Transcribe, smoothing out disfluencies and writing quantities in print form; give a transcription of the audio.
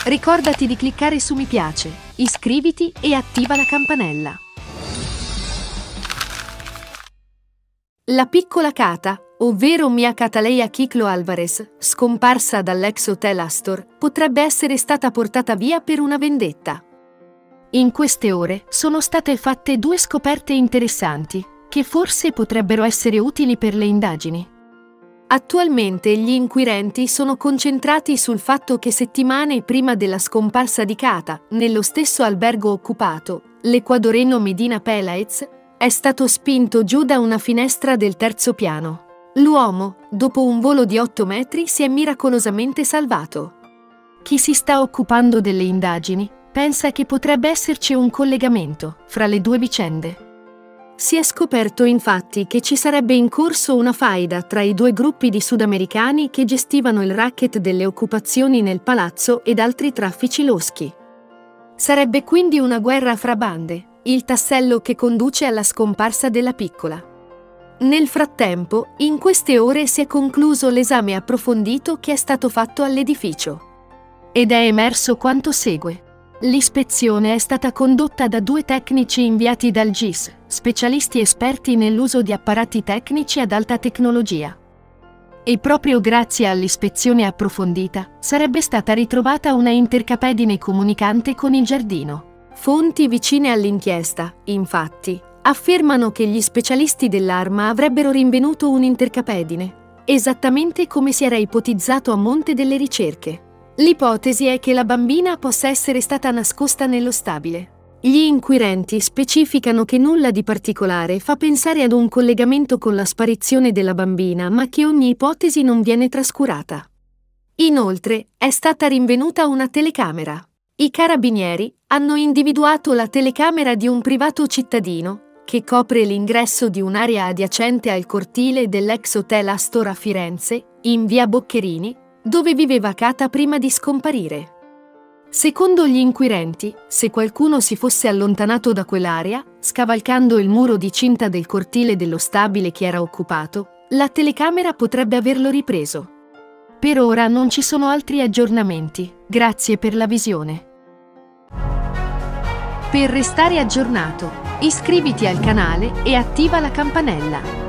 Ricordati di cliccare su mi piace, iscriviti e attiva la campanella. La piccola Cata, ovvero Mia Cataleya Kiklo Alvarez, scomparsa dall'ex Hotel Astor, potrebbe essere stata portata via per una vendetta. In queste ore sono state fatte due scoperte interessanti, che forse potrebbero essere utili per le indagini. Attualmente gli inquirenti sono concentrati sul fatto che settimane prima della scomparsa di Cata, nello stesso albergo occupato, l'ecuadoreno Medina Peláez è stato spinto giù da una finestra del terzo piano. L'uomo, dopo un volo di 8 metri, si è miracolosamente salvato. Chi si sta occupando delle indagini pensa che potrebbe esserci un collegamento fra le due vicende. Si è scoperto infatti che ci sarebbe in corso una faida tra i due gruppi di sudamericani che gestivano il racket delle occupazioni nel palazzo ed altri traffici loschi. Sarebbe quindi una guerra fra bande, il tassello che conduce alla scomparsa della piccola. Nel frattempo, in queste ore si è concluso l'esame approfondito che è stato fatto all'edificio. Ed è emerso quanto segue. L'ispezione è stata condotta da 2 tecnici inviati dal GIS, specialisti esperti nell'uso di apparati tecnici ad alta tecnologia. E proprio grazie all'ispezione approfondita sarebbe stata ritrovata una intercapedine comunicante con il giardino. Fonti vicine all'inchiesta, infatti, affermano che gli specialisti dell'arma avrebbero rinvenuto un'intercapedine, esattamente come si era ipotizzato a monte delle ricerche. L'ipotesi è che la bambina possa essere stata nascosta nello stabile. Gli inquirenti specificano che nulla di particolare fa pensare ad un collegamento con la sparizione della bambina, ma che ogni ipotesi non viene trascurata. Inoltre, è stata rinvenuta una telecamera. I carabinieri hanno individuato la telecamera di un privato cittadino che copre l'ingresso di un'area adiacente al cortile dell'ex Hotel Astor a Firenze, in via Boccherini, dove viveva Cata prima di scomparire. Secondo gli inquirenti, se qualcuno si fosse allontanato da quell'area, scavalcando il muro di cinta del cortile dello stabile che era occupato, la telecamera potrebbe averlo ripreso. Per ora non ci sono altri aggiornamenti. Grazie per la visione. Per restare aggiornato, iscriviti al canale e attiva la campanella.